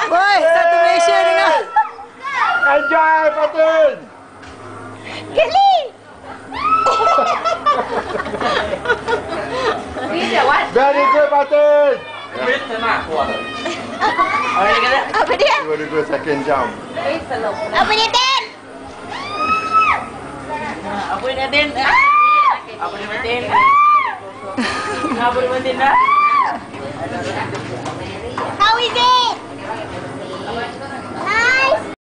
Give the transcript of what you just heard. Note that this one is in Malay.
Woi, satu Malaysia dengar. Enjoy, Fatin. Geli. Very good, Fatin. Apa dia? Very good second jump. Apa dia, Den? Apa dia Den? Apa dia Den? Apa dia Den dah? How is it?